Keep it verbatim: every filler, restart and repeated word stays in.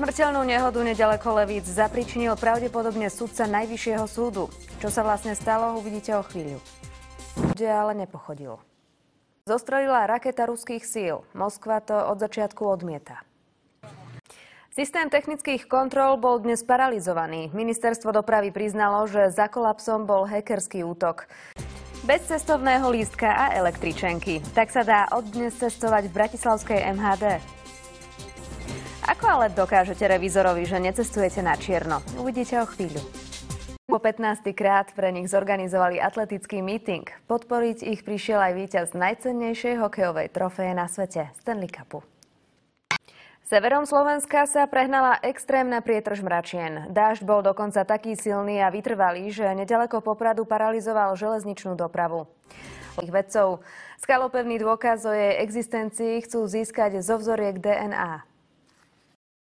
Smrteľnú nehodu nedaleko Levíc zapričinil pravdepodobne sudca Najvyššieho súdu. Čo sa vlastne stalo, uvidíte o chvíľu. Kde ale nepochodil. Zostrelila raketa ruských síl. Moskva to od začiatku odmieta. Systém technických kontrol bol dnes paralizovaný. Ministerstvo dopravy priznalo, že za kolapsom bol hackerský útok. Bez cestovného lístka a električenky. Tak sa dá od dnes cestovať v bratislavskej em há dé. Ako ale dokážete revizorovi, že necestujete na čierno? Uvidíte o chvíľu. Po pätnásty krát pre nich zorganizovali atletický meeting. Podporiť ich prišiel aj víťaz najcennejšej hokejovej trofeje na svete, Stanley Cupu. Severom Slovenska sa prehnala extrémna prietrž mračien. Dážď bol dokonca taký silný a vytrvalý, že nedaleko Popradu paralizoval železničnú dopravu. Ich vedcov skalopevný dôkaz o jej existencii chcú získať zo vzoriek dé en á.